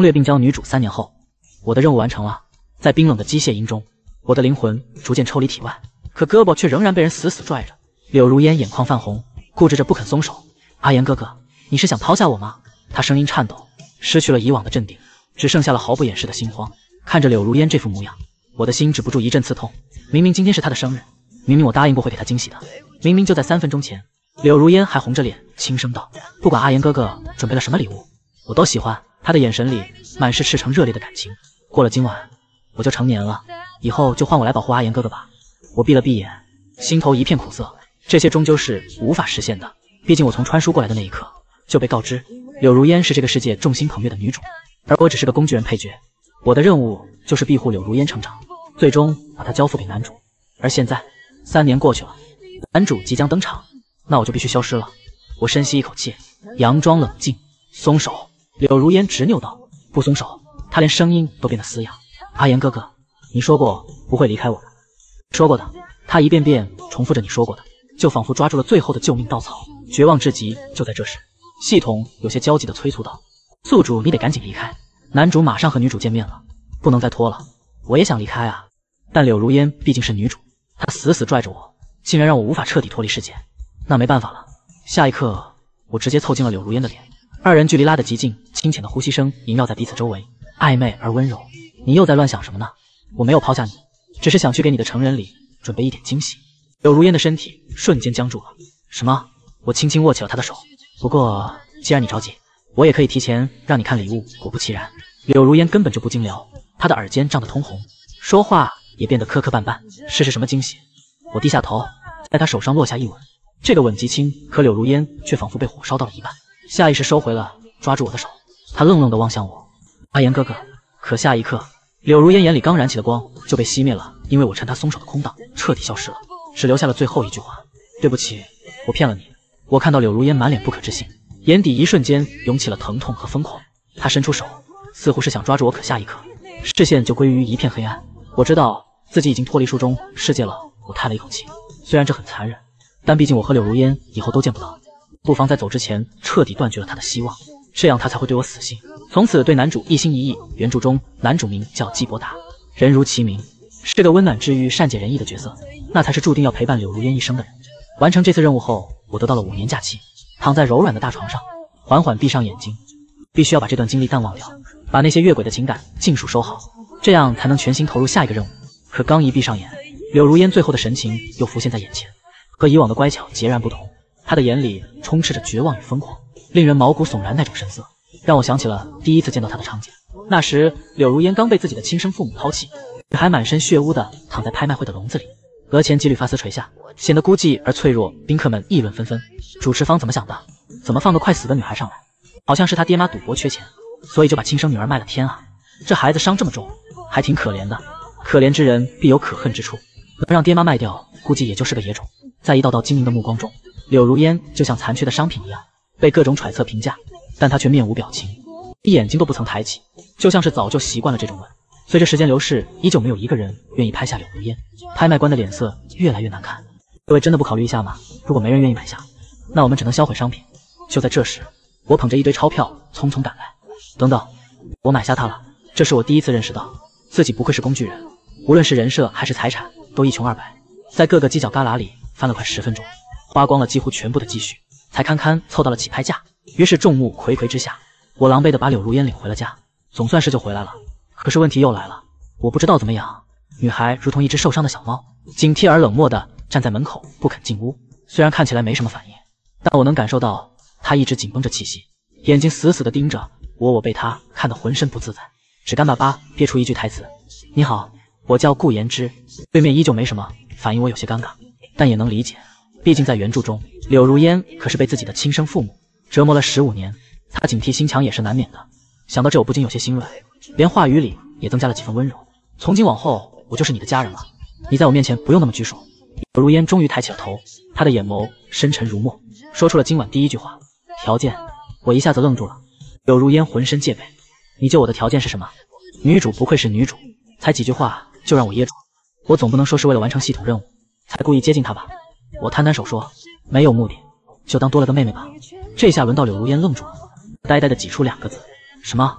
攻略并教女主3年后，我的任务完成了。在冰冷的机械音中，我的灵魂逐渐抽离体外，可胳膊却仍然被人死死拽着。柳如烟眼眶泛红，固执着不肯松手。阿言哥哥，你是想抛下我吗？他声音颤抖，失去了以往的镇定，只剩下了毫不掩饰的心慌。看着柳如烟这副模样，我的心止不住一阵刺痛。明明今天是她的生日，明明我答应过会给她惊喜的，明明就在3分钟前，柳如烟还红着脸轻声道：“不管阿言哥哥准备了什么礼物，我都喜欢。”他的眼神里满是赤诚热烈的感情。过了今晚，我就成年了，以后就换我来保护阿言哥哥吧。我闭了闭眼，心头一片苦涩。这些终究是无法实现的，毕竟我从穿书过来的那一刻就被告知，柳如烟是这个世界众星捧月的女主，而我只是个工具人配角。我的任务就是庇护柳如烟成长，最终把她交付给男主。而现在3年过去了，男主即将登场，那我就必须消失了。我深吸一口气，佯装冷静，松手。柳如烟执拗道：“不松手！”她连声音都变得嘶哑。阿言哥哥，你说过不会离开我的。说过的。他一遍遍重复着你说过的，就仿佛抓住了最后的救命稻草，绝望至极。就在这时，系统有些焦急地催促道：“宿主，你得赶紧离开。”男主马上和女主见面了，不能再拖了。我也想离开啊，但柳如烟毕竟是女主，她死死拽着我，竟然让我无法彻底脱离世界。那没办法了，下一刻我直接凑近了柳如烟的脸，二人距离拉得极近，清浅的呼吸声萦绕在彼此周围，暧昧而温柔。你又在乱想什么呢？我没有抛下你，只是想去给你的成人礼准备一点惊喜。柳如烟的身体瞬间僵住了。什么？我轻轻握起了她的手。不过既然你着急，我也可以提前让你看礼物。果不其然，柳如烟根本就不经聊，她的耳尖涨得通红，说话也变得磕磕绊绊。是什么惊喜？我低下头，在她手上落下一吻。这个吻极轻，可柳如烟却仿佛被火烧到了一半，下意识收回了抓住我的手。她愣愣地望向我。阿言哥哥。可下一刻，柳如烟眼里刚燃起的光就被熄灭了，因为我趁她松手的空档彻底消失了，只留下了最后一句话：对不起，我骗了你。我看到柳如烟满脸不可置信，眼底一瞬间涌起了疼痛和疯狂。她伸出手，似乎是想抓住我，可下一刻视线就归于一片黑暗。我知道自己已经脱离书中世界了，我叹了一口气。虽然这很残忍，但毕竟我和柳如烟以后都见不到，不妨在走之前彻底断绝了她的希望，这样她才会对我死心，从此对男主一心一意。原著中男主名叫季伯达，人如其名，是个温暖治愈、善解人意的角色，那才是注定要陪伴柳如烟一生的人。完成这次任务后，我得到了5年假期，躺在柔软的大床上，缓缓闭上眼睛。必须要把这段经历淡忘掉，把那些越轨的情感尽数收好，这样才能全心投入下一个任务。可刚一闭上眼，柳如烟最后的神情又浮现在眼前，和以往的乖巧截然不同。她的眼里充斥着绝望与疯狂，令人毛骨悚然那种神色，让我想起了第一次见到她的场景。那时柳如烟刚被自己的亲生父母抛弃，还满身血污的躺在拍卖会的笼子里，额前几缕发丝垂下，显得孤寂而脆弱。宾客们议论纷纷，主持方怎么想的？怎么放个快死的女孩上来？好像是他爹妈赌博缺钱，所以就把亲生女儿卖了天啊！这孩子伤这么重，还挺可怜的。可怜之人必有可恨之处，能让爹妈卖掉，估计也就是个野种。在一道道精明的目光中，柳如烟就像残缺的商品一样，被各种揣测评价，但她却面无表情，一眼睛都不曾抬起，就像是早就习惯了这种吻。随着时间流逝，依旧没有一个人愿意拍下柳如烟。拍卖官的脸色越来越难看。各位真的不考虑一下吗？如果没人愿意买下，那我们只能销毁商品。就在这时，我捧着一堆钞票匆匆赶来。等等，我买下它了。这是我第一次认识到自己不愧是工具人，无论是人设还是财产都一穷二白。在各个犄角旮旯里翻了快10分钟，花光了几乎全部的积蓄，才堪堪凑到了起拍价。于是众目睽睽之下，我狼狈地把柳如烟领回了家，总算是就回来了。可是问题又来了，我不知道怎么养。女孩如同一只受伤的小猫，警惕而冷漠地站在门口不肯进屋。虽然看起来没什么反应，但我能感受到她一直紧绷着气息，眼睛死死地盯着我。我被她看得浑身不自在，只干巴巴憋出一句台词：你好，我叫顾言之。对面依旧没什么反应，我有些尴尬，但也能理解，毕竟在原著中，柳如烟可是被自己的亲生父母折磨了15年，她警惕心强也是难免的。想到这，我不禁有些心软，连话语里也增加了几分温柔。从今往后，我就是你的家人了，你在我面前不用那么拘束。柳如烟终于抬起了头，她的眼眸深沉如墨，说出了今晚第一句话：条件。我一下子愣住了。柳如烟浑身戒备，你就我的条件是什么？女主不愧是女主，才几句话就让我噎住了。我总不能说是为了完成系统任务才故意接近她吧？我摊摊手说，没有目的，就当多了个妹妹吧。这下轮到柳如烟愣住了，呆呆地挤出2个字：什么？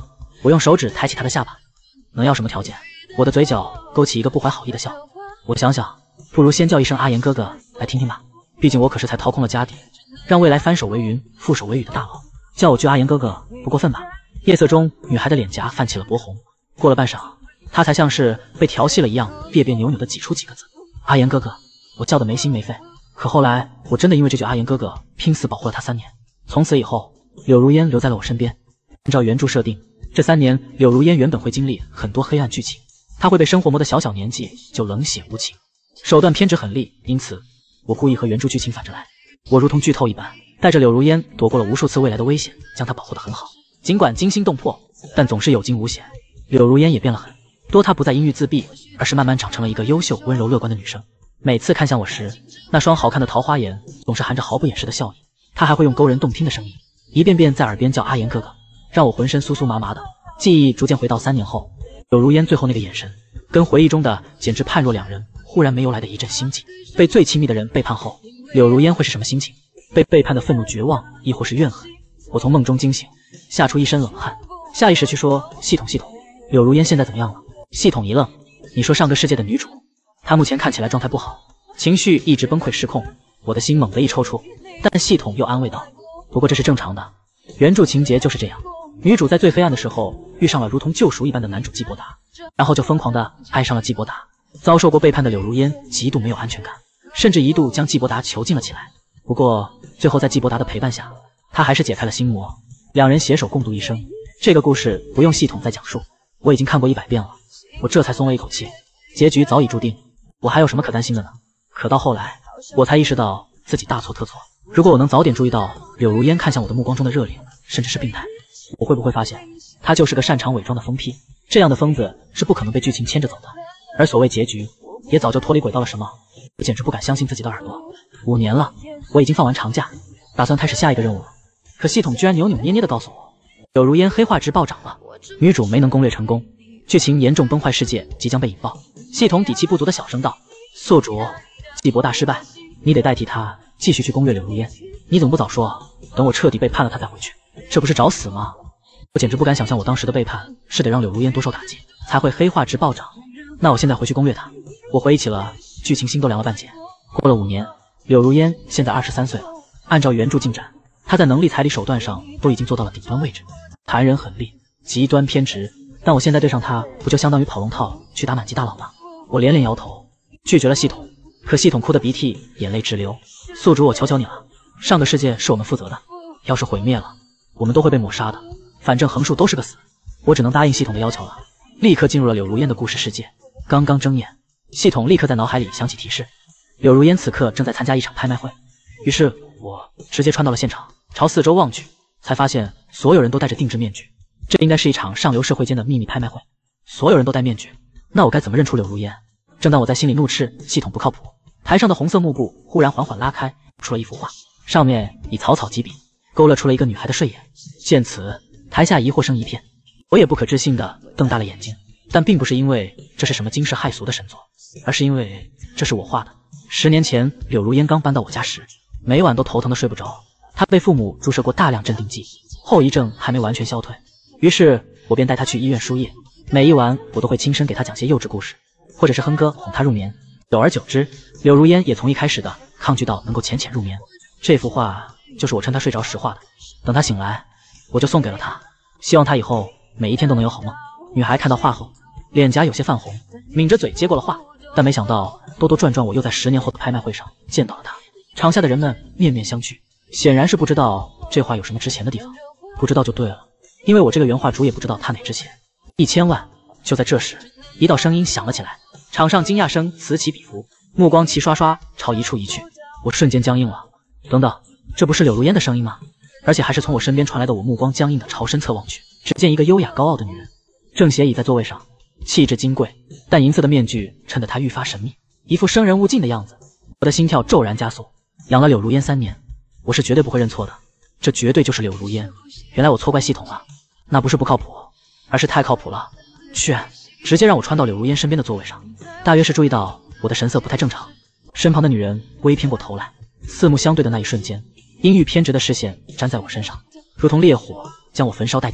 我用手指抬起他的下巴，能要什么条件？我的嘴角勾起一个不怀好意的笑。我想想，不如先叫一声阿言哥哥来听听吧。毕竟我可是才掏空了家底，让未来翻手为云覆手为雨的大佬，叫我句阿言哥哥不过分吧？夜色中，女孩的脸颊泛起了薄红。过了半晌，她才像是被调戏了一样，别别扭扭地挤出几个字：阿言哥哥。我叫得没心没肺。可后来，我真的因为这句阿言哥哥，拼死保护了他3年。从此以后，柳如烟留在了我身边。按照原著设定，这3年，柳如烟原本会经历很多黑暗剧情，她会被生活磨得小小年纪就冷血无情，手段偏执狠厉。因此，我故意和原著剧情反着来。我如同剧透一般，带着柳如烟躲过了无数次未来的危险，将她保护得很好。尽管惊心动魄，但总是有惊无险。柳如烟也变了很多，她不再阴郁自闭，而是慢慢长成了一个优秀、温柔、乐观的女生。每次看向我时，那双好看的桃花眼总是含着毫不掩饰的笑意。她还会用勾人动听的声音，一遍遍在耳边叫阿言哥哥，让我浑身酥酥麻麻的。记忆逐渐回到3年后，柳如烟最后那个眼神，跟回忆中的简直判若两人。忽然没由来的一阵心悸。被最亲密的人背叛后，柳如烟会是什么心情？被背叛的愤怒、绝望，亦或是怨恨？我从梦中惊醒，吓出一身冷汗，下意识去说系统，柳如烟现在怎么样了？系统一愣，你说上个世界的女主，她目前看起来状态不好，情绪一直崩溃失控。我的心猛地一抽搐，但系统又安慰道，不过这是正常的，原著情节就是这样。女主在最黑暗的时候遇上了如同救赎一般的男主季伯达，然后就疯狂的爱上了季伯达。遭受过背叛的柳如烟极度没有安全感，甚至一度将季伯达囚禁了起来。不过最后在季伯达的陪伴下，她还是解开了心魔，两人携手共度一生。这个故事不用系统再讲述，我已经看过100遍了，我这才松了一口气。结局早已注定，我还有什么可担心的呢？可到后来，我才意识到自己大错特错。如果我能早点注意到柳如烟看向我的目光中的热烈，甚至是病态，我会不会发现她就是个擅长伪装的疯批？这样的疯子是不可能被剧情牵着走的。而所谓结局，也早就脱离轨道了。什么？我简直不敢相信自己的耳朵。5年了，我已经放完长假，打算开始下一个任务了。可系统居然扭扭捏捏地告诉我，柳如烟黑化值暴涨了，女主没能攻略成功，剧情严重崩坏，事件即将被引爆。系统底气不足的小声道：宿主，季伯大失败，你得代替他继续去攻略柳如烟。你怎么不早说？等我彻底背叛了他再回去，这不是找死吗？我简直不敢想象，我当时的背叛是得让柳如烟多受打击，才会黑化值暴涨。那我现在回去攻略他。我回忆起了剧情，心都凉了半截。过了5年，柳如烟现在23岁了。按照原著进展，她在能力、财力、手段上都已经做到了顶端位置，残忍狠厉，极端偏执。但我现在对上她，不就相当于跑龙套去打满级大佬吗？我连连摇头，拒绝了系统。可系统哭得鼻涕眼泪直流。宿主，我求求你了，上个世界是我们负责的，要是毁灭了，我们都会被抹杀的。反正横竖都是个死。我只能答应系统的要求了，立刻进入了柳如烟的故事世界。刚刚睁眼，系统立刻在脑海里响起提示，柳如烟此刻正在参加一场拍卖会。于是我直接穿到了现场，朝四周望去，才发现所有人都戴着定制面具。这应该是一场上流社会间的秘密拍卖会，所有人都戴面具，那我该怎么认出柳如烟？正当我在心里怒斥系统不靠谱，台上的红色幕布忽然缓缓拉开，出了一幅画，上面以草草几笔勾勒出了一个女孩的睡眼。见此，台下疑惑声一片，我也不可置信地瞪大了眼睛。但并不是因为这是什么惊世骇俗的神作，而是因为这是我画的。10年前，柳如烟刚搬到我家时，每晚都头疼得睡不着。她被父母注射过大量镇定剂，后遗症还没完全消退。于是我便带她去医院输液，每一晚我都会亲身给她讲些幼稚故事，或者是哼歌哄她入眠。久而久之，柳如烟也从一开始的抗拒到能够浅浅入眠。这幅画就是我趁她睡着时画的，等她醒来，我就送给了她，希望她以后每一天都能有好梦。女孩看到画后，脸颊有些泛红，抿着嘴接过了画，但没想到兜兜转转，我又在10年后的拍卖会上见到了她。场下的人们面面相觑，显然是不知道这画有什么值钱的地方。不知道就对了，因为我这个原画主也不知道它哪值钱。1000万！就在这时，一道声音响了起来，场上惊讶声此起彼伏，目光齐刷刷朝一处移去。我瞬间僵硬了。等等，这不是柳如烟的声音吗？而且还是从我身边传来的。我目光僵硬的朝身侧望去，只见一个优雅高傲的女人正斜倚在座位上，气质金贵，但银色的面具衬得她愈发神秘，一副生人勿近的样子。我的心跳骤然加速。养了柳如烟3年，我是绝对不会认错的，这绝对就是柳如烟。原来我错怪系统了，那不是不靠谱，而是太靠谱了，居然直接让我穿到柳如烟身边的座位上。大约是注意到我的神色不太正常，身旁的女人微偏过头来，四目相对的那一瞬间，阴郁偏执的视线粘在我身上，如同烈火将我焚烧殆尽。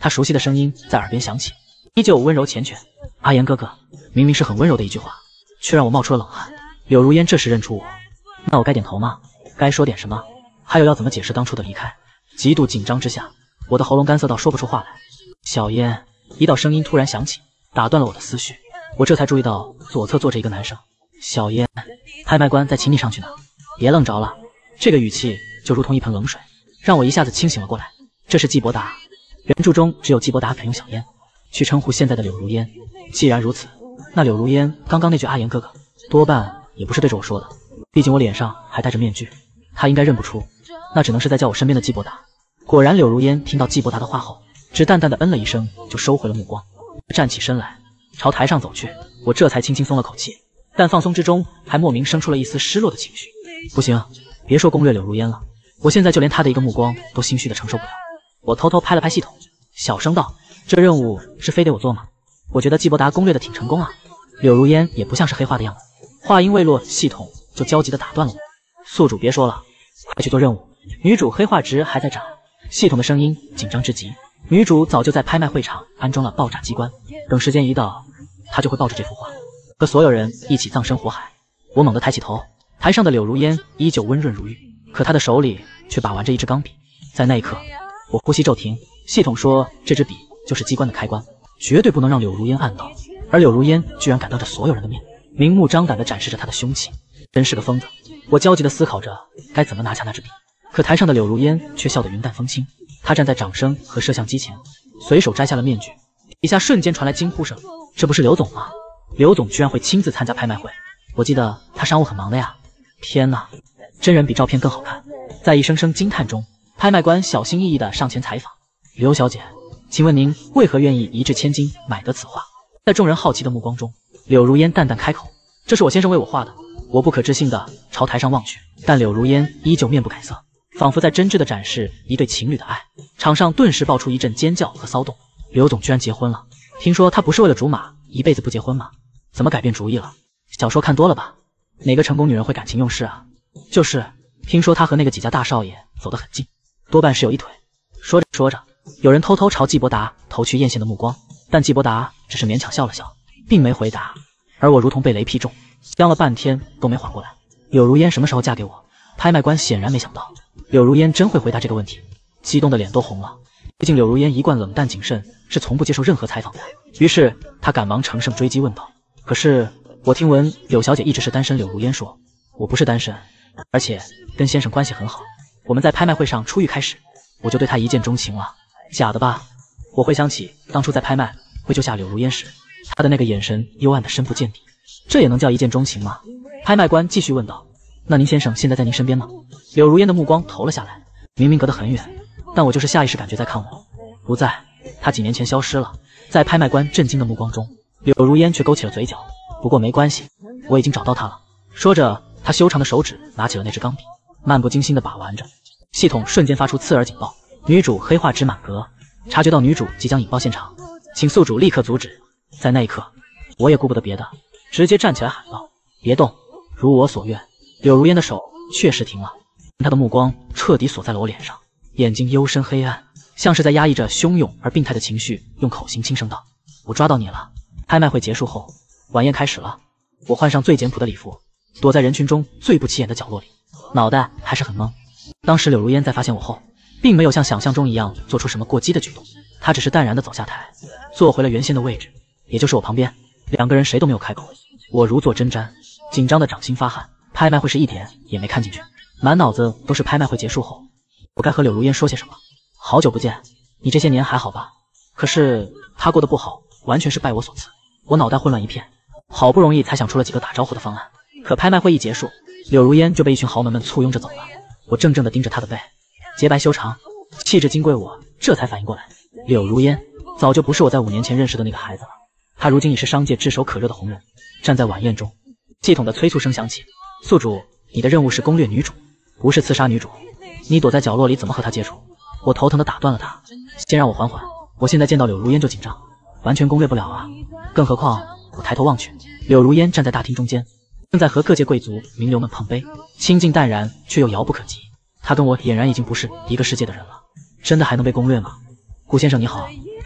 他熟悉的声音在耳边响起，依旧温柔缱绻。阿言哥哥，明明是很温柔的一句话，却让我冒出了冷汗。柳如烟这时认出我，那我该点头吗？该说点什么？还有要怎么解释当初的离开？极度紧张之下，我的喉咙干涩到说不出话来。小烟，一道声音突然响起，打断了我的思绪。我这才注意到左侧坐着一个男生。小烟，拍卖官在请你上去呢，别愣着了。这个语气就如同一盆冷水，让我一下子清醒了过来。这是季伯达，原著中只有季伯达肯用小烟去称呼现在的柳如烟。既然如此，那柳如烟刚刚那句阿言哥哥，多半也不是对着我说的，毕竟我脸上还戴着面具，他应该认不出，那只能是在叫我身边的季伯达。果然，柳如烟听到季伯达的话后，只淡淡的嗯了一声，就收回了目光，站起身来，朝台上走去。我这才轻轻松了口气，但放松之中还莫名生出了一丝失落的情绪。不行，别说攻略柳如烟了，我现在就连他的一个目光都心虚的承受不了。我偷偷拍了拍系统，小声道：“这任务是非得我做吗？我觉得季伯达攻略的挺成功啊。”柳如烟也不像是黑话的样子。话音未落，系统就焦急的打断了我：“宿主别说了，快去做任务。”女主黑化值还在涨，系统的声音紧张至极。女主早就在拍卖会场安装了爆炸机关，等时间一到，她就会抱着这幅画和所有人一起葬身火海。我猛地抬起头，台上的柳如烟依旧温润如玉，可她的手里却把玩着一支钢笔。在那一刻，我呼吸骤停。系统说这支笔就是机关的开关，绝对不能让柳如烟按到。而柳如烟居然敢当着所有人的面，明目张胆地展示着她的凶器，真是个疯子。我焦急地思考着该怎么拿下那支笔，可台上的柳如烟却笑得云淡风轻。她站在掌声和摄像机前，随手摘下了面具，底下瞬间传来惊呼声：“这不是刘总吗？刘总居然会亲自参加拍卖会！我记得他商务很忙的呀！”天哪，真人比照片更好看！在一声声惊叹中，拍卖官小心翼翼地上前采访：“刘小姐，请问您为何愿意一掷千金买得此画？”在众人好奇的目光中，柳如烟淡淡开口：“这是我先生为我画的。”我不可置信地朝台上望去，但柳如烟依旧面不改色，仿佛在真挚地展示一对情侣的爱。场上顿时爆出一阵尖叫和骚动。刘总居然结婚了？听说他不是为了竹马一辈子不结婚吗？怎么改变主意了？小说看多了吧？哪个成功女人会感情用事啊？就是，听说他和那个几家大少爷走得很近，多半是有一腿。说着说着，有人偷偷朝季伯达投去艳羡的目光，但季伯达只是勉强笑了笑，并没回答。而我如同被雷劈中，僵了半天都没缓过来。柳如烟什么时候嫁给我？拍卖官显然没想到柳如烟真会回答这个问题，激动的脸都红了。毕竟柳如烟一贯冷淡谨慎，是从不接受任何采访的。于是他赶忙乘胜追击问道：“可是我听闻柳小姐一直是单身。”柳如烟说：“我不是单身，而且跟先生关系很好。我们在拍卖会上初遇开始，我就对他一见钟情了。”假的吧？我回想起当初在拍卖会救下柳如烟时，他的那个眼神幽暗的深不见底，这也能叫一见钟情吗？拍卖官继续问道：“那您先生现在在您身边吗？”柳如烟的目光投了下来，明明隔得很远，但我就是下意识感觉在看我。不在，他几年前消失了。在拍卖官震惊的目光中，柳如烟却勾起了嘴角。不过没关系，我已经找到他了。说着，他修长的手指拿起了那支钢笔，漫不经心地把玩着。系统瞬间发出刺耳警报，女主黑化值满格。察觉到女主即将引爆现场，请宿主立刻阻止。在那一刻，我也顾不得别的，直接站起来喊道：“别动！”如我所愿，柳如烟的手确实停了，她的目光彻底锁在了我脸上，眼睛幽深黑暗，像是在压抑着汹涌而病态的情绪，用口型轻声道：“我抓到你了。”拍卖会结束后，晚宴开始了。我换上最简朴的礼服，躲在人群中最不起眼的角落里，脑袋还是很懵。当时柳如烟在发现我后，并没有像想象中一样做出什么过激的举动，她只是淡然地走下台，坐回了原先的位置，也就是我旁边。两个人谁都没有开口，我如坐针毡，紧张的掌心发汗。拍卖会是一点也没看进去，满脑子都是拍卖会结束后我该和柳如烟说些什么。好久不见，你这些年还好吧？可是她过得不好，完全是拜我所赐。我脑袋混乱一片，好不容易才想出了几个打招呼的方案，可拍卖会一结束，柳如烟就被一群豪门们簇拥着走了。我怔怔地盯着她的背，洁白修长，气质金贵。我这才反应过来，柳如烟早就不是我在5年前认识的那个孩子了，她如今已是商界炙手可热的红人。站在晚宴中，系统的催促声响起：“宿主，你的任务是攻略女主，不是刺杀女主。你躲在角落里怎么和她接触？”我头疼地打断了他：“先让我缓缓，我现在见到柳如烟就紧张，完全攻略不了啊！更何况……”我抬头望去，柳如烟站在大厅中间，正在和各界贵族名流们碰杯，清静淡然却又遥不可及。她跟我俨然已经不是一个世界的人了，真的还能被攻略吗？顾先生你好，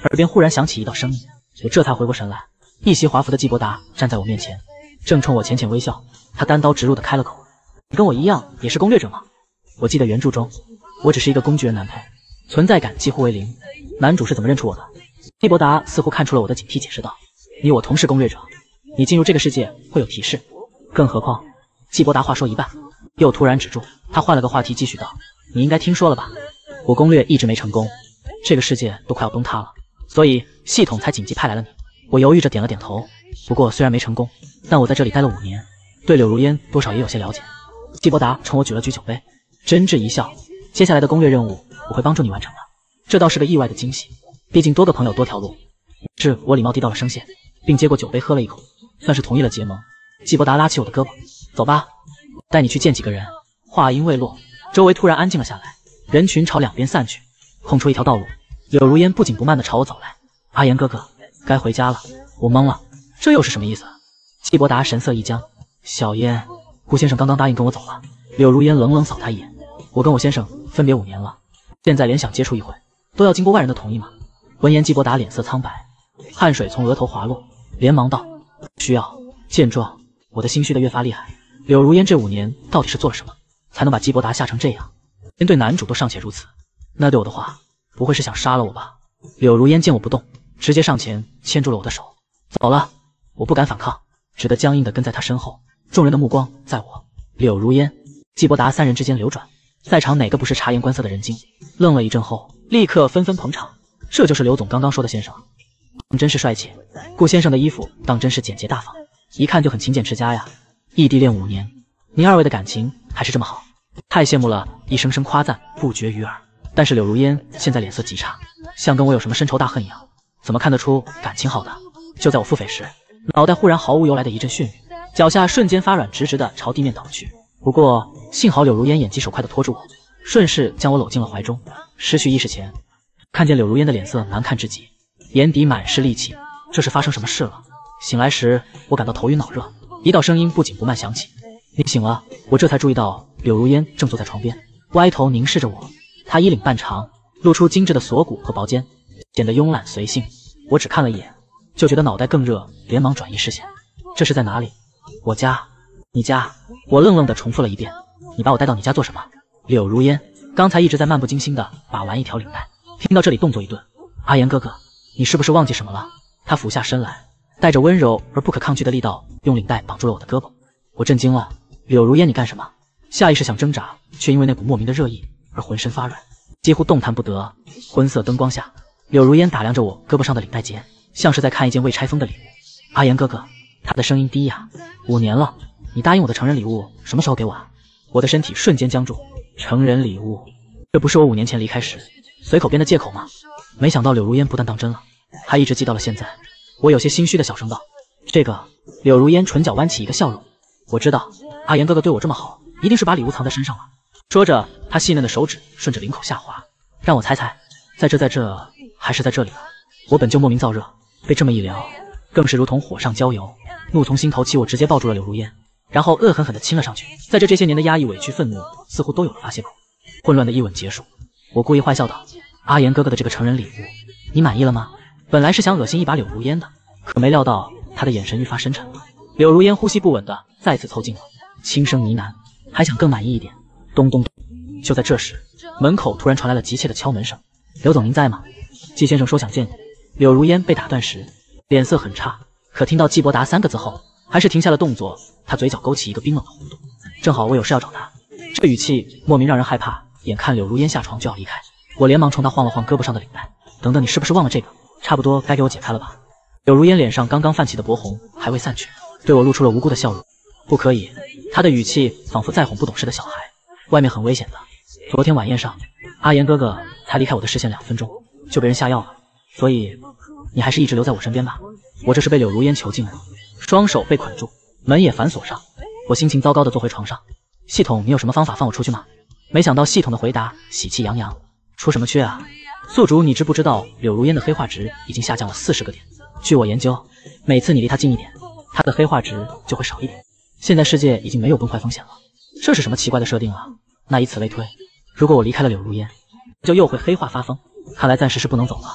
耳边忽然响起一道声音，我这才回过神来，一袭华服的季伯达站在我面前，正冲我浅浅微笑。他单刀直入的开了口：“你跟我一样也是攻略者吗？”我记得原著中，我只是一个工具人男配，存在感几乎为零。男主是怎么认出我的？季伯达似乎看出了我的警惕，解释道：“你我同是攻略者，你进入这个世界会有提示。更何况……”季伯达话说一半，又突然止住，他换了个话题继续道：“你应该听说了吧？我攻略一直没成功，这个世界都快要崩塌了，所以系统才紧急派来了你。”我犹豫着点了点头。不过虽然没成功，但我在这里待了5年，对柳如烟多少也有些了解。季伯达冲我举了举酒杯，真挚一笑：“接下来的攻略任务我会帮助你完成的。”这倒是个意外的惊喜，毕竟多个朋友多条路。是我礼貌递到了声谢，并接过酒杯喝了一口，算是同意了结盟。季伯达拉起我的胳膊：“走吧，带你去见几个人。”话音未落，周围突然安静了下来，人群朝两边散去，空出一条道路。柳如烟不紧不慢地朝我走来：“阿言哥哥，该回家了。”我懵了，这又是什么意思？季伯达神色一僵：“小烟，顾先生刚刚答应跟我走了。”柳如烟冷冷扫他一眼：“我跟我先生分别5年了，现在连想接触一回，都要经过外人的同意吗？”闻言，季伯达脸色苍白，汗水从额头滑落，连忙道：“需要。”见状，我的心虚的越发厉害。柳如烟这5年到底是做了什么，才能把季伯达吓成这样？连对男主都尚且如此，那对我的话，不会是想杀了我吧？柳如烟见我不动，直接上前牵住了我的手。走了，我不敢反抗，只得僵硬地跟在他身后。众人的目光在我、柳如烟、季伯达3人之间流转，在场哪个不是察言观色的人精？愣了一阵后，立刻纷纷捧场。这就是刘总刚刚说的先生，真是帅气。顾先生的衣服当真是简洁大方，一看就很勤俭持家呀。异地恋5年，您2位的感情还是这么好，太羡慕了！一声声夸赞不绝于耳。但是柳如烟现在脸色极差，像跟我有什么深仇大恨一样，怎么看得出感情好的？就在我腹诽时，脑袋忽然毫无由来的一阵眩晕，脚下瞬间发软，直直的朝地面倒去。不过幸好柳如烟眼疾手快的拖住我，顺势将我搂进了怀中。失去意识前，看见柳如烟的脸色难看至极，眼底满是戾气。这是发生什么事了？醒来时，我感到头晕脑热，一道声音不紧不慢响起：“你醒了。”我这才注意到柳如烟正坐在床边，歪头凝视着我。她衣领半长，露出精致的锁骨和薄肩，显得慵懒随性。我只看了一眼，就觉得脑袋更热，连忙转移视线。这是在哪里？我家。你家？我愣愣地重复了一遍。你把我带到你家做什么？柳如烟刚才一直在漫不经心地把玩一条领带，听到这里动作一顿：“阿言哥哥，你是不是忘记什么了？”他俯下身来，带着温柔而不可抗拒的力道，用领带绑住了我的胳膊。我震惊了：“柳如烟，你干什么？”下意识想挣扎，却因为那股莫名的热意而浑身发软，几乎动弹不得。昏色灯光下，柳如烟打量着我胳膊上的领带结，像是在看一件未拆封的礼物。“阿言哥哥。”他的声音低哑：“5年了，你答应我的成人礼物什么时候给我啊？”我的身体瞬间僵住。成人礼物？这不是我5年前离开时随口编的借口吗？没想到柳如烟不但当真了，还一直记到了现在。我有些心虚的小声道：“这个。”柳如烟唇角弯起一个笑容：“我知道，阿言哥哥对我这么好，一定是把礼物藏在身上了。”说着，他细嫩的手指顺着领口下滑。让我猜猜，在这，还是在这里了？我本就莫名燥热，被这么一聊，更是如同火上浇油，怒从心头起。我直接抱住了柳如烟，然后恶狠狠地亲了上去。在这些年的压抑、委屈、愤怒，似乎都有了发泄口。混乱的一吻结束，我故意坏笑道：“阿言哥哥的这个成人礼物，你满意了吗？”本来是想恶心一把柳如烟的，可没料到他的眼神愈发深沉了。柳如烟呼吸不稳的再次凑近了，轻声呢喃：“还想更满意一点。”咚咚咚。就在这时，门口突然传来了急切的敲门声：“刘总您在吗？季先生说想见你。”柳如烟被打断时，脸色很差，可听到季伯达3个字后，还是停下了动作。他嘴角勾起一个冰冷的弧度：“正好我有事要找他。”这语气莫名让人害怕。眼看柳如烟下床就要离开，我连忙冲他晃了晃胳膊上的领带：“等等，你是不是忘了这个？差不多该给我解开了吧？”柳如烟脸上刚刚泛起的薄红还未散去，对我露出了无辜的笑容：“不可以。”他的语气仿佛再哄不懂事的小孩：“外面很危险的。昨天晚宴上，阿言哥哥才离开我的视线2分钟，就被人下药了。所以你还是一直留在我身边吧。”我这是被柳如烟囚禁了，双手被捆住，门也反锁上。我心情糟糕地坐回床上：“系统，你有什么方法放我出去吗？”没想到系统的回答喜气洋洋：“出什么缺啊？宿主，你知不知道柳如烟的黑化值已经下降了40个点？据我研究，每次你离她近一点，她的黑化值就会少一点。现在世界已经没有崩坏风险了，这是什么奇怪的设定啊？那以此类推，如果我离开了柳如烟，就又会黑化发疯。看来暂时是不能走了。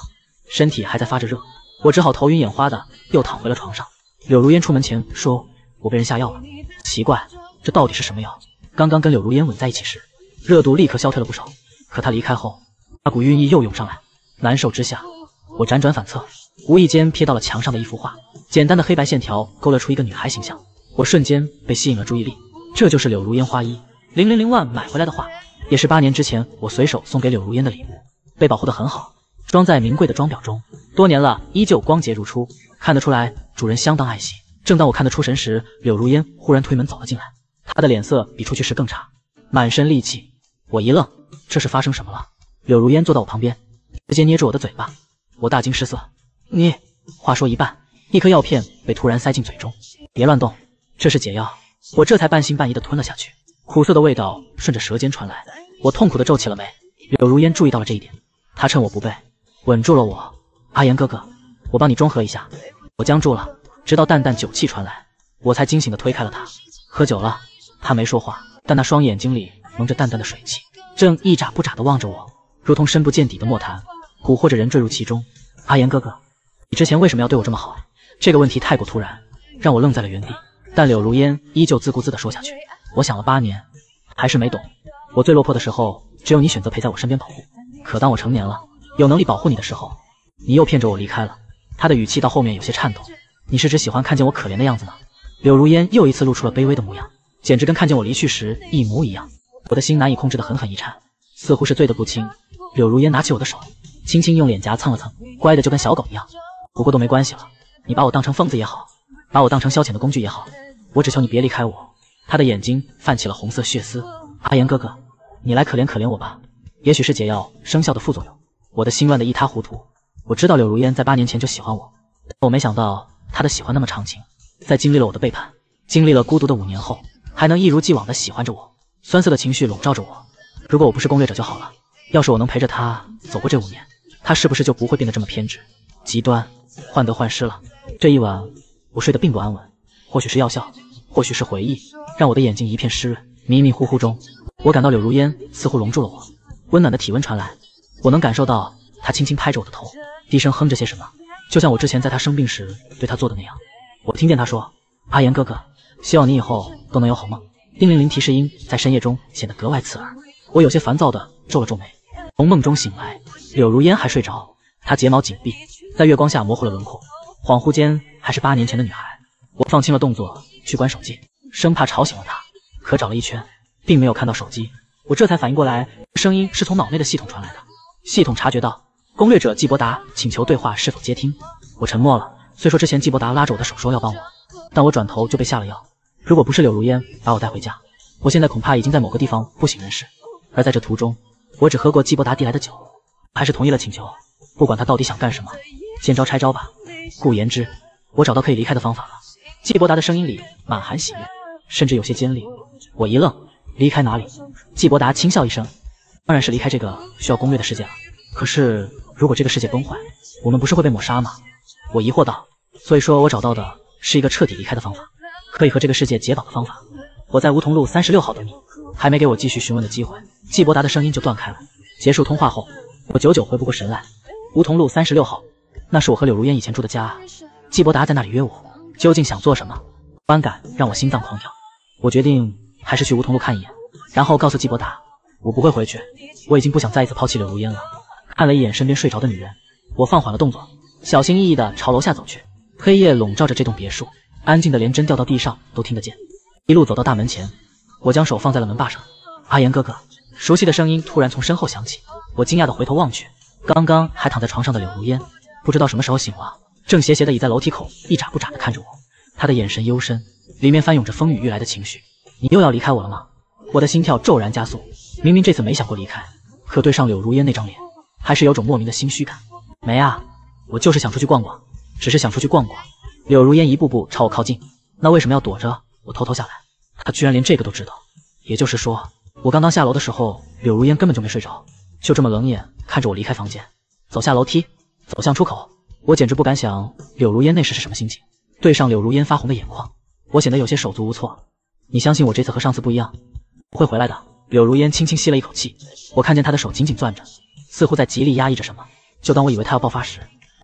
身体还在发着热，我只好头晕眼花的又躺回了床上。柳如烟出门前说：“我被人下药了。”奇怪，这到底是什么药？刚刚跟柳如烟吻在一起时，热度立刻消退了不少，可她离开后，那股晕意又涌上来。难受之下，我辗转反侧，无意间瞥到了墙上的一幅画，简单的黑白线条勾勒出一个女孩形象，我瞬间被吸引了注意力。这就是柳如烟花衣000万买回来的画，也是8年之前我随手送给柳如烟的礼物，被保护得很好，装在名贵的装裱中，多年了依旧光洁如初，看得出来主人相当爱惜。正当我看得出神时，柳如烟忽然推门走了进来，她的脸色比出去时更差，满身戾气。我一愣，这是发生什么了？柳如烟坐到我旁边，直接捏住我的嘴巴，我大惊失色。你……话说一半，一颗药片被突然塞进嘴中，别乱动，这是解药。我这才半信半疑地吞了下去，苦涩的味道顺着舌尖传来，我痛苦地皱起了眉。柳如烟注意到了这一点，她趁我不备，稳住了我。阿言哥哥，我帮你中和一下。我僵住了，直到淡淡酒气传来，我才惊醒地推开了他。喝酒了？他没说话，但那双眼睛里蒙着淡淡的水汽，正一眨不眨地望着我，如同深不见底的墨潭，蛊惑着人坠入其中。阿言哥哥，你之前为什么要对我这么好？这个问题太过突然，让我愣在了原地。但柳如烟依旧自顾自地说下去。我想了8年，还是没懂。我最落魄的时候，只有你选择陪在我身边保护。可当我成年了，有能力保护你的时候，你又骗着我离开了。他的语气到后面有些颤抖。你是只喜欢看见我可怜的样子吗？柳如烟又一次露出了卑微的模样，简直跟看见我离去时一模一样。我的心难以控制的狠狠一颤，似乎是醉得不轻。柳如烟拿起我的手，轻轻用脸颊蹭了蹭，乖的就跟小狗一样。不过都没关系了，你把我当成疯子也好，把我当成消遣的工具也好，我只求你别离开我。他的眼睛泛起了红色血丝。阿言哥哥，你来可怜可怜我吧，也许是解药生效的副作用。我的心乱得一塌糊涂。我知道柳如烟在8年前就喜欢我，但我没想到她的喜欢那么长情，在经历了我的背叛，经历了孤独的5年后，还能一如既往地喜欢着我。酸涩的情绪笼罩着我。如果我不是攻略者就好了，要是我能陪着她走过这5年，她是不是就不会变得这么偏执、极端、患得患失了？这一晚我睡得并不安稳，或许是药效，或许是回忆，让我的眼睛一片湿润。迷迷糊糊中，我感到柳如烟似乎笼住了我，温暖的体温传来，我能感受到她轻轻拍着我的头，低声哼着些什么，就像我之前在她生病时对她做的那样。我听见她说：“阿言哥哥，希望你以后都能有好梦。”叮铃铃提示音在深夜中显得格外刺耳。我有些烦躁地皱了皱眉。从梦中醒来，柳如烟还睡着，她睫毛紧闭，在月光下模糊了轮廓，恍惚间还是8年前的女孩。我放轻了动作去关手机，生怕吵醒了她，可找了一圈，并没有看到手机。我这才反应过来，声音是从脑内的系统传来的。系统察觉到攻略者季伯达请求对话是否接听。我沉默了。虽说之前季伯达拉着我的手说要帮我，但我转头就被下了药。如果不是柳如烟把我带回家，我现在恐怕已经在某个地方不省人事。而在这途中，我只喝过季伯达递来的酒，还是同意了请求。不管他到底想干什么，见招拆招吧。顾言之，我找到可以离开的方法了。季伯达的声音里满含喜悦，甚至有些尖利。我一愣，离开哪里？季伯达轻笑一声，当然是离开这个需要攻略的世界了。可是如果这个世界崩坏，我们不是会被抹杀吗？我疑惑道。所以说我找到的是一个彻底离开的方法，可以和这个世界解绑的方法。我在梧桐路36号等你。还没给我继续询问的机会，季伯达的声音就断开了。结束通话后，我久久回不过神来。梧桐路36号，那是我和柳如烟以前住的家。季伯达在那里约我，究竟想做什么？观感让我心脏狂跳。我决定还是去梧桐路看一眼，然后告诉季伯达，我不会回去，我已经不想再一次抛弃柳如烟了。看了一眼身边睡着的女人，我放缓了动作，小心翼翼地朝楼下走去。黑夜笼罩着这栋别墅，安静的连针掉到地上都听得见。一路走到大门前，我将手放在了门把上。阿言哥哥，熟悉的声音突然从身后响起。我惊讶地回头望去，刚刚还躺在床上的柳如烟，不知道什么时候醒了，正斜斜地倚在楼梯口，一眨不眨地看着我。她的眼神幽深，里面翻涌着风雨欲来的情绪。你又要离开我了吗？我的心跳骤然加速。明明这次没想过离开，可对上柳如烟那张脸，还是有种莫名的心虚感。没啊，我就是想出去逛逛，只是想出去逛逛。柳如烟一步步朝我靠近。那为什么要躲着我偷偷下来？她居然连这个都知道。也就是说，我刚刚下楼的时候，柳如烟根本就没睡着，就这么冷眼看着我离开房间，走下楼梯，走向出口。我简直不敢想柳如烟那时是什么心情。对上柳如烟发红的眼眶，我显得有些手足无措。你相信我这次和上次不一样，我会回来的。柳如烟轻轻吸了一口气，我看见她的手紧紧攥着，似乎在极力压抑着什么。就当我以为她要爆发时，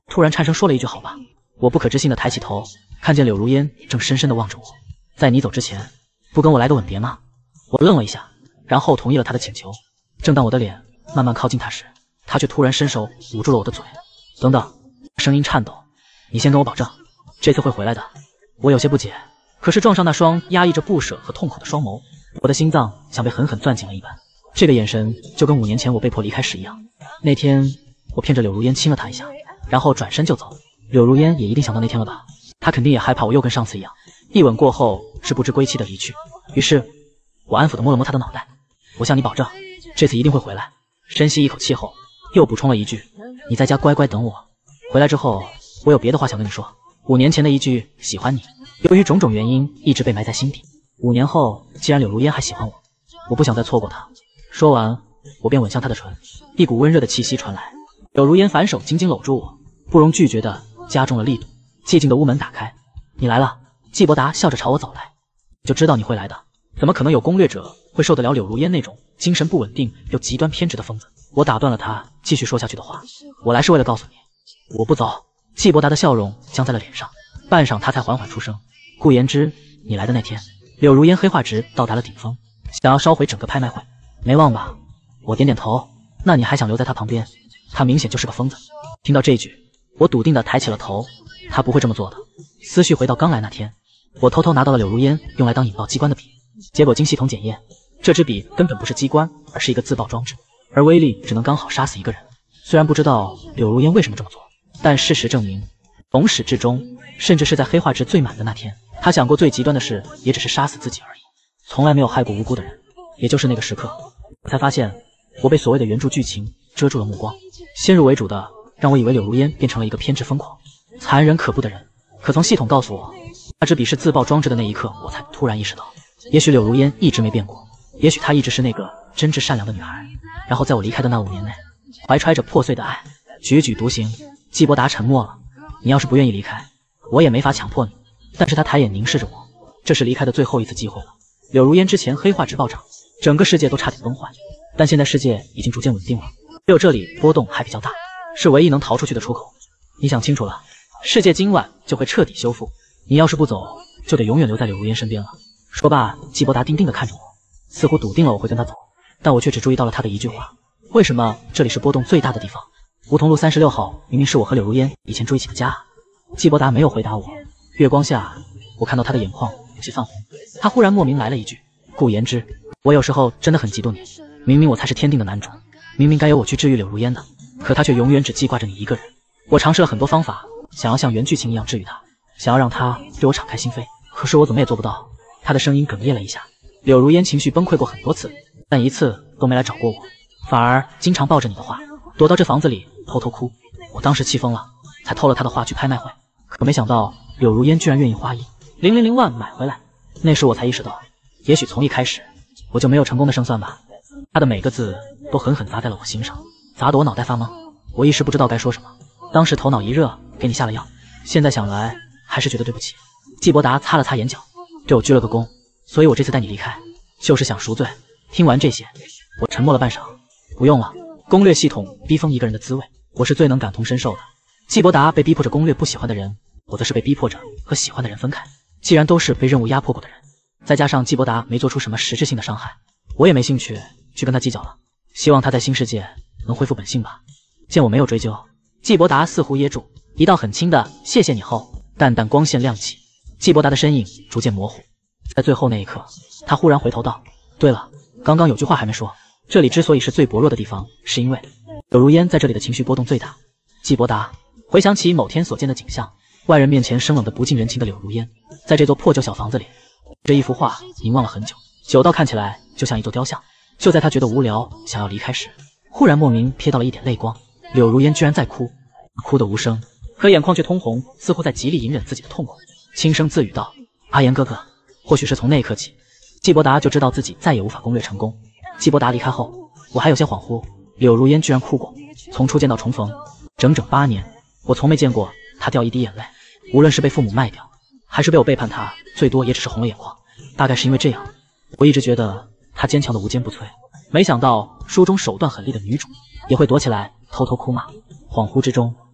突然颤声说了一句好吧。我不可置信地抬起头，看见柳如烟正深深地望着我。在你走之前，不跟我来个吻别吗？我愣了一下，然后同意了他的请求。正当我的脸慢慢靠近他时，他却突然伸手捂住了我的嘴。等等，声音颤抖，你先跟我保证，这次会回来的。我有些不解，可是撞上那双压抑着不舍和痛苦的双眸，我的心脏像被狠狠攥紧了一般。这个眼神就跟5年前我被迫离开时一样。那天我骗着柳如烟亲了他一下，然后转身就走。柳如烟也一定想到那天了吧？她肯定也害怕我又跟上次一样，一吻过后是不知归期的离去。于是我安抚地摸了摸她的脑袋，我向你保证，这次一定会回来。深吸一口气后，又补充了一句，你在家乖乖等我，回来之后我有别的话想跟你说。5年前的一句喜欢你，由于种种原因一直被埋在心底。5年后，既然柳如烟还喜欢我，我不想再错过她。说完，我便吻向她的唇，一股温热的气息传来。柳如烟反手紧紧搂住我，不容拒绝地加重了力度。寂静的屋门打开，你来了。季伯达笑着朝我走来，就知道你会来的，怎么可能有攻略者会受得了柳如烟那种精神不稳定又极端偏执的疯子？我打断了他继续说下去的话，我来是为了告诉你，我不走。季伯达的笑容僵在了脸上，半晌他才缓缓出声，顾言之，你来的那天，柳如烟黑化值到达了顶峰，想要烧毁整个拍卖会，没忘吧？我点点头，那你还想留在他旁边？他明显就是个疯子。听到这句，我笃定地抬起了头，他不会这么做的。思绪回到刚来那天，我偷偷拿到了柳如烟用来当引爆机关的笔，结果经系统检验，这支笔根本不是机关，而是一个自爆装置，而威力只能刚好杀死一个人。虽然不知道柳如烟为什么这么做，但事实证明，从始至终，甚至是在黑化值最满的那天，他想过最极端的事也只是杀死自己而已，从来没有害过无辜的人。也就是那个时刻，我才发现我被所谓的原著剧情遮住了目光，先入为主的让我以为柳如烟变成了一个偏执疯狂、残忍可怖的人。可从系统告诉我那支笔是自爆装置的那一刻，我才突然意识到，也许柳如烟一直没变过，也许她一直是那个真挚善良的女孩。然后在我离开的那5年内，怀揣着破碎的爱，踽踽独行。季伯达沉默了，你要是不愿意离开，我也没法强迫你。但是他抬眼凝视着我，这是离开的最后一次机会了。柳如烟之前黑化值暴涨，整个世界都差点崩坏，但现在世界已经逐渐稳定了，只有这里波动还比较大，是唯一能逃出去的出口。你想清楚了，世界今晚就会彻底修复，你要是不走，就得永远留在柳如烟身边了。说罢，季伯达定定地看着我，似乎笃定了我会跟他走，但我却只注意到了他的一句话，为什么这里是波动最大的地方？梧桐路36号明明是我和柳如烟以前住一起的家。季伯达没有回答我，月光下我看到他的眼眶有些泛红，他忽然莫名来了一句，顾言之，我有时候真的很嫉妒你，明明我才是天定的男主，明明该由我去治愈柳如烟的，可他却永远只记挂着你一个人。我尝试了很多方法，想要像原剧情一样治愈他，想要让他对我敞开心扉，可是我怎么也做不到。他的声音哽咽了一下，柳如烟情绪崩溃过很多次，但一次都没来找过我，反而经常抱着你的画，躲到这房子里偷偷哭。我当时气疯了，才偷了他的画去拍卖会，可没想到柳如烟居然愿意花1,000,000万买回来。那时我才意识到，也许从一开始我就没有成功的胜算吧。他的每个字都狠狠砸在了我心上，砸得我脑袋发懵。我一时不知道该说什么，当时头脑一热给你下了药，现在想来还是觉得对不起。季伯达擦了擦眼角，对我鞠了个躬，所以我这次带你离开就是想赎罪。听完这些，我沉默了半晌，不用了，攻略系统逼疯一个人的滋味，我是最能感同身受的。季伯达被逼迫着攻略不喜欢的人，我则是被逼迫着和喜欢的人分开。既然都是被任务压迫过的人，再加上季伯达没做出什么实质性的伤害，我也没兴趣去跟他计较了。希望他在新世界能恢复本性吧。见我没有追究，季伯达似乎噎住，一道很轻的谢谢你后，淡淡光线亮起，季伯达的身影逐渐模糊。在最后那一刻，他忽然回头道，对了，刚刚有句话还没说，这里之所以是最薄弱的地方，是因为柳如烟在这里的情绪波动最大。季伯达回想起某天所见的景象，外人面前生冷的不近人情的柳如烟，在这座破旧小房子里，这一幅画凝望了很久，久到看起来就像一座雕像。就在他觉得无聊想要离开时，忽然莫名瞥到了一点泪光，柳如烟居然在哭，哭得无声，可眼眶却通红，似乎在极力隐忍自己的痛苦，轻声自语道，阿言哥哥。或许是从那一刻起，季伯达就知道自己再也无法攻略成功。季伯达离开后，我还有些恍惚，柳如烟居然哭过。从初见到重逢，整整8年，我从没见过她掉一滴眼泪，无论是被父母卖掉，还是被我背叛她，最多也只是红了眼眶。大概是因为这样，我一直觉得她坚强的无坚不摧，没想到书中手段狠厉的女主也会躲起来偷偷哭骂。恍惚之中，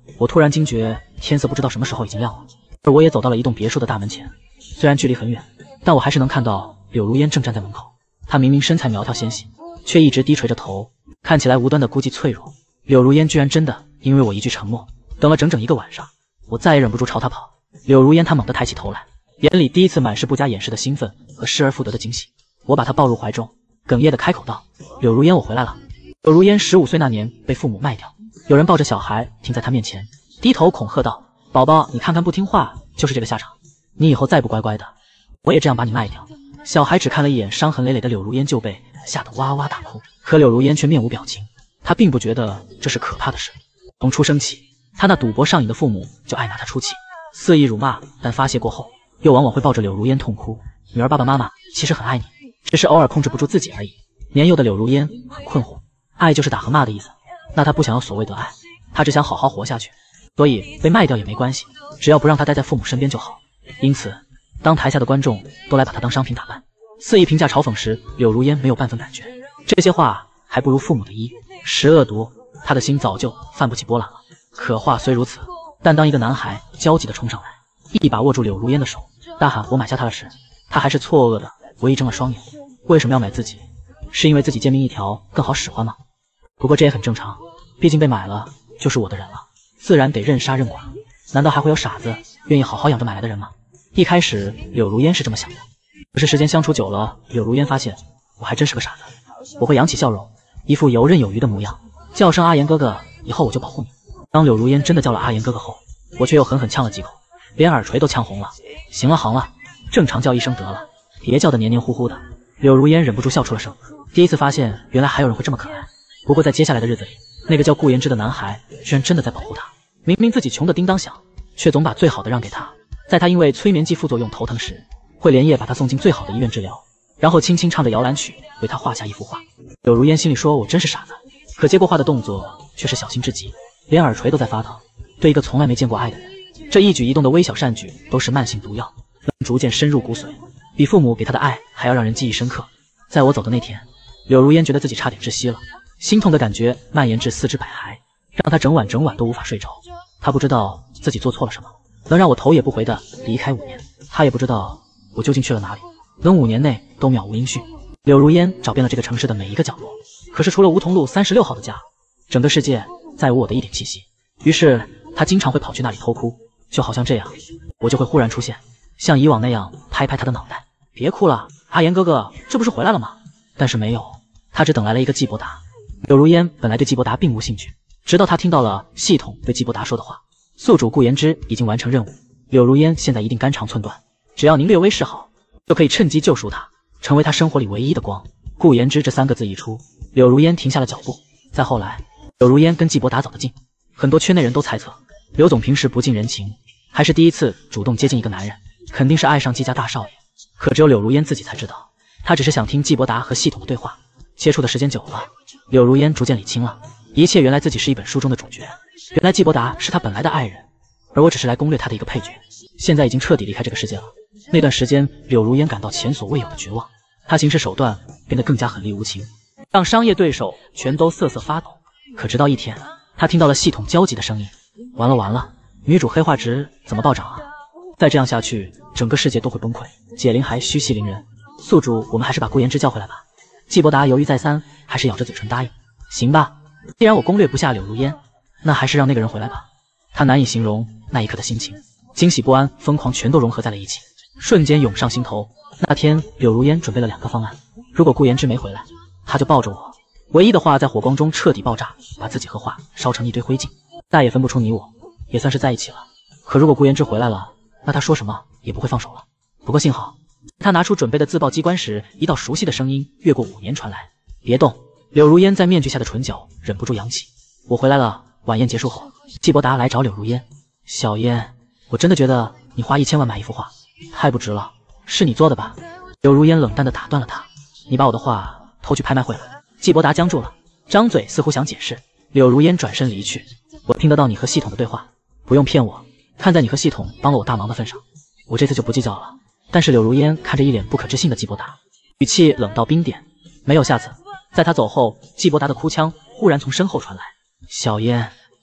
我突然惊觉天色不知道什么时候已经亮了，而我也走到了一栋别墅的大门前。虽然距离很远，但我还是能看到柳如烟正站在门口。她明明身材苗条纤细，却一直低垂着头，看起来无端的孤寂脆弱。柳如烟居然真的因为我一句沉默，等了整整1个晚上。我再也忍不住朝她跑。柳如烟她猛地抬起头来，眼里第一次满是不加掩饰的兴奋和失而复得的惊喜。我把她抱入怀中，哽咽地开口道：“柳如烟，我回来了。”柳如烟15岁那年被父母卖掉，有人抱着小孩停在她面前，低头恐吓道：“宝宝，你看看不听话就是这个下场，你以后再不乖乖的，我也这样把你卖掉。”小孩只看了一眼伤痕累累的柳如烟，就被吓得哇哇大哭。可柳如烟却面无表情，她并不觉得这是可怕的事。从出生起，她那赌博上瘾的父母就爱拿她出气，肆意辱骂，但发泄过后，又往往会抱着柳如烟痛哭。女儿，爸爸妈妈其实很爱你，只是偶尔控制不住自己而已。年幼的柳如烟很困惑，爱就是打和骂的意思，那她不想要所谓的爱，她只想好好活下去，所以被卖掉也没关系，只要不让她待在父母身边就好。因此，当台下的观众都来把她当商品打扮，肆意评价嘲讽时，柳如烟没有半分感觉。这些话还不如父母的一10恶毒，她的心早就泛不起波澜了。可话虽如此，但当一个男孩焦急地冲上来，一把握住柳如烟的手，大喊我买下她了时，她还是错愕的微睁了双眼。为什么要买自己？是因为自己贱命一条更好使唤吗？不过这也很正常，毕竟被买了就是我的人了，自然得认杀认剐。难道还会有傻子愿意好好养着买来的人吗？一开始柳如烟是这么想的，可是时间相处久了，柳如烟发现我还真是个傻子。我会扬起笑容，一副游刃有余的模样，叫声阿言哥哥，以后我就保护你。当柳如烟真的叫了阿言哥哥后，我却又狠狠呛了几口，连耳垂都呛红了。行了行了，正常叫一声得了，别叫得黏黏糊糊的。柳如烟忍不住笑出了声，第一次发现原来还有人会这么可爱。不过在接下来的日子里，那个叫顾言之的男孩居然真的在保护她。明明自己穷得叮当响，却总把最好的让给他。在他因为催眠剂副作用头疼时，会连夜把他送进最好的医院治疗，然后轻轻唱着摇篮曲为他画下一幅画。柳如烟心里说我真是傻子，可接过画的动作却是小心至极，连耳垂都在发烫。对一个从来没见过爱的人，这一举一动的微小善举都是慢性毒药，能逐渐深入骨髓，比父母给他的爱还要让人记忆深刻。在我走的那天，柳如烟觉得自己差点窒息了，心痛的感觉蔓延至四肢百骸，让她整晚都无法睡着。她不知道自己做错了什么，能让我头也不回的离开5年。她也不知道我究竟去了哪里，能5年内都渺无音讯。柳如烟找遍了这个城市的每一个角落，可是除了梧桐路36号的家，整个世界再无我的一点气息。于是她经常会跑去那里偷哭，就好像这样，我就会忽然出现，像以往那样拍拍她的脑袋，别哭了，阿言哥哥，这不是回来了吗？但是没有，她只等来了一个季伯达。柳如烟本来对季伯达并无兴趣，直到她听到了系统对季伯达说的话，宿主顾言之已经完成任务，柳如烟现在一定肝肠寸断，只要您略微示好，就可以趁机救赎他，成为他生活里唯一的光。顾言之这3个字一出，柳如烟停下了脚步。再后来，柳如烟跟季伯达走得近，很多圈内人都猜测，柳总平时不近人情，还是第一次主动接近一个男人，肯定是爱上季家大少爷。可只有柳如烟自己才知道，她只是想听季伯达和系统的对话。接触的时间久了，柳如烟逐渐理清了，一切原来自己是一本书中的主角，原来季伯达是他本来的爱人，而我只是来攻略他的一个配角。现在已经彻底离开这个世界了。那段时间，柳如烟感到前所未有的绝望，她行事手段变得更加狠厉无情，让商业对手全都瑟瑟发抖。可直到一天，她听到了系统焦急的声音：完了完了，女主黑化值怎么暴涨啊？再这样下去，整个世界都会崩溃。解铃还须系铃人，宿主，我们还是把顾言之叫回来吧。季伯达犹豫再三，还是咬着嘴唇答应：行吧，既然我攻略不下柳如烟，那还是让那个人回来吧。他难以形容那一刻的心情，惊喜不安疯狂全都融合在了一起，瞬间涌上心头。那天柳如烟准备了2个方案，如果顾言之没回来，他就抱着我，唯一的画在火光中彻底爆炸，把自己和画烧成一堆灰烬，再也分不出你我，也算是在一起了。可如果顾言之回来了，那他说什么也不会放手了。不过幸好，他拿出准备的自爆机关时，一道熟悉的声音越过5年传来：别动。柳如烟在面具下的唇角忍不住扬起。我回来了。晚宴结束后，季伯达来找柳如烟：小烟，我真的觉得你花1000万买一幅画太不值了，是你做的吧？柳如烟冷淡地打断了他：你把我的画偷去拍卖会了。季伯达僵住了，张嘴似乎想解释。柳如烟转身离去。我听得到你和系统的对话，不用骗我，看在你和系统帮了我大忙的份上，我这次就不计较了。但是柳如烟看着一脸不可置信的季伯达，语气冷到冰点：没有下次。在他走后，季伯达的哭腔忽然从身后传来：小烟，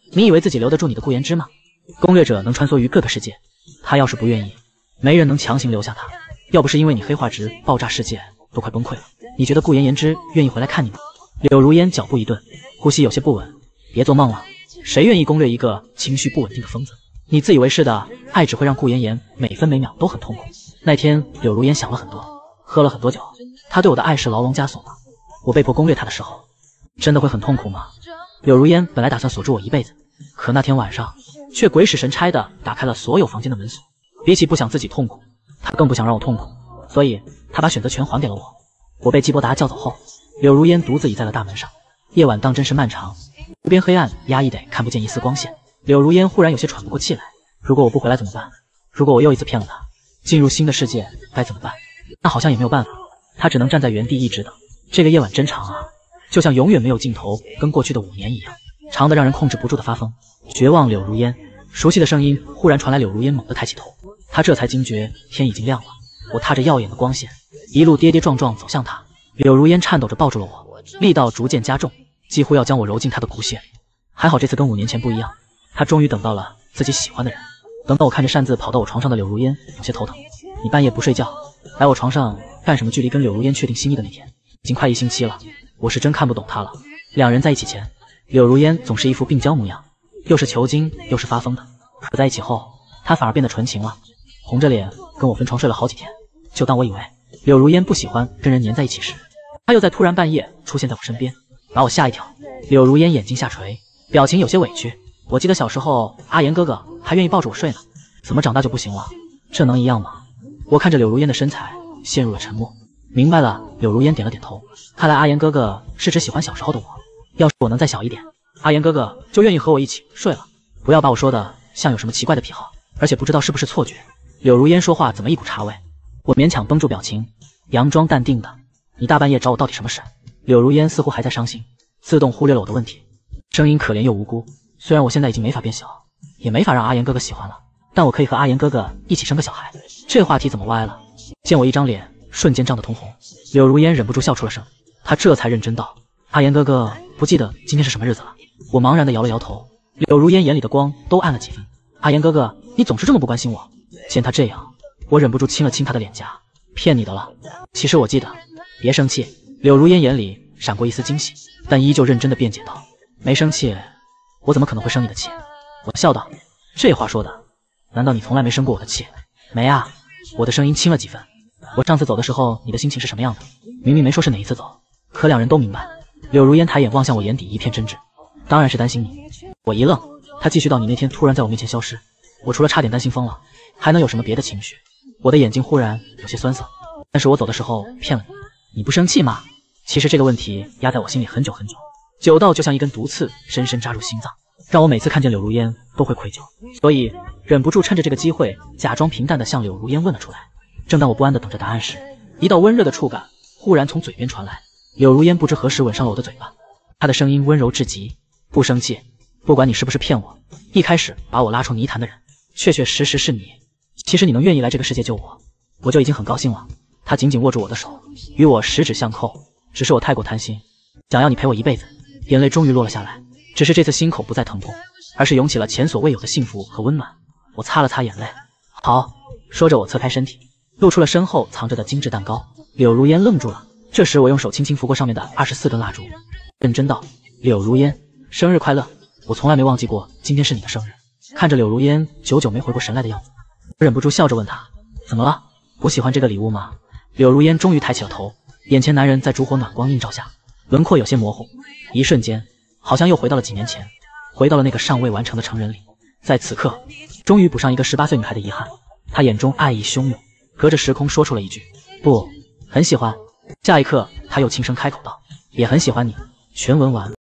你以为自己留得住你的顾言之吗？攻略者能穿梭于各个世界，他要是不愿意，没人能强行留下他。要不是因为你黑化值爆炸，世界都快崩溃了。你觉得顾言之愿意回来看你吗？柳如烟脚步一顿，呼吸有些不稳。别做梦了，谁愿意攻略一个情绪不稳定的疯子？你自以为是的爱只会让顾言每分每秒都很痛苦。那天柳如烟想了很多，喝了很多酒。他对我的爱是牢笼枷锁吗？我被迫攻略他的时候，真的会很痛苦吗？柳如烟本来打算锁住我一辈子，可那天晚上却鬼使神差的打开了所有房间的门锁。比起不想自己痛苦，他更不想让我痛苦，所以他把选择权还给了我。我被基伯达叫走后，柳如烟独自倚在了大门上。夜晚当真是漫长，无边黑暗压抑得看不见一丝光线。柳如烟忽然有些喘不过气来。如果我不回来怎么办？如果我又一次骗了他，进入新的世界该怎么办？那好像也没有办法，他只能站在原地一直等。这个夜晚真长啊，就像永远没有尽头，跟过去的5年一样，长得让人控制不住的发疯。绝望柳如烟，熟悉的声音忽然传来。柳如烟猛地抬起头，他这才惊觉天已经亮了。我踏着耀眼的光线，一路跌跌撞撞走向他。柳如烟颤抖着抱住了我，力道逐渐加重，几乎要将我揉进他的骨血里。还好这次跟5年前不一样，他终于等到了自己喜欢的人。等到我看着擅自跑到我床上的柳如烟，有些头疼。你半夜不睡觉，来我床上干什么？距离跟柳如烟确定心意的那天，已经快1星期了。我是真看不懂他了。两人在一起前，柳如烟总是一副病娇模样，又是求精又是发疯的。可在一起后，他反而变得纯情了，红着脸跟我分床睡了好几天。就当我以为柳如烟不喜欢跟人黏在一起时，他又在突然半夜出现在我身边，把我吓一跳。柳如烟眼睛下垂，表情有些委屈。我记得小时候阿言哥哥还愿意抱着我睡呢，怎么长大就不行了？这能一样吗？我看着柳如烟的身材，陷入了沉默。明白了，柳如烟点了点头。看来阿言哥哥是只喜欢小时候的我，要是我能再小一点，阿言哥哥就愿意和我一起睡了。不要把我说的像有什么奇怪的癖好，而且不知道是不是错觉。柳如烟说话怎么一股茶味？我勉强绷住表情，佯装淡定的，你大半夜找我到底什么事？柳如烟似乎还在伤心，自动忽略了我的问题，声音可怜又无辜。虽然我现在已经没法变小，也没法让阿言哥哥喜欢了，但我可以和阿言哥哥一起生个小孩。这话题怎么歪了？见我一张脸瞬间涨得通红，柳如烟忍不住笑出了声。她这才认真道：阿言哥哥不记得今天是什么日子了？我茫然地摇了摇头。柳如烟眼里的光都暗了几分。阿言哥哥，你总是这么不关心我。见他这样，我忍不住亲了亲他的脸颊。骗你的了，其实我记得。别生气。柳如烟眼里闪过一丝惊喜，但依旧认真地辩解道：没生气，我怎么可能会生你的气？我笑道：这话说的，难道你从来没生过我的气？没啊。我的声音轻了几分。我上次走的时候，你的心情是什么样的？明明没说是哪一次走，可两人都明白。柳如烟抬眼望向我，眼底一片真挚。当然是担心你。我一愣，他继续道：你那天突然在我面前消失，我除了差点担心疯了，还能有什么别的情绪？我的眼睛忽然有些酸涩。但是我走的时候骗了你，你不生气吗？其实这个问题压在我心里很久很久，久到就像一根毒刺深深扎入心脏，让我每次看见柳如烟都会愧疚，所以忍不住趁着这个机会假装平淡地向柳如烟问了出来。正当我不安地等着答案时，一道温热的触感忽然从嘴边传来。柳如烟不知何时吻上了我的嘴巴，她的声音温柔至极：不生气，不管你是不是骗我，一开始把我拉出泥潭的人确确实实是你。其实你能愿意来这个世界救我，我就已经很高兴了。她紧紧握住我的手，与我十指相扣。只是我太过贪心，想要你陪我一辈子。眼泪终于落了下来，只是这次心口不再疼痛，而是涌起了前所未有的幸福和温暖。我擦了擦眼泪，好。说着我侧开身体，露出了身后藏着的精致蛋糕。柳如烟愣住了，这时我用手轻轻拂过上面的24根蜡烛，认真道：柳如烟，生日快乐。我从来没忘记过今天是你的生日。看着柳如烟久久没回过神来的样子，我忍不住笑着问她：怎么了？不喜欢这个礼物吗？柳如烟终于抬起了头，眼前男人在烛火暖光映照下轮廓有些模糊，一瞬间好像又回到了几年前，回到了那个尚未完成的成人礼。在此刻终于补上一个18岁女孩的遗憾。她眼中爱意汹涌，隔着时空说出了一句：不，很喜欢。下一刻她又轻声开口道：也很喜欢你。全文完。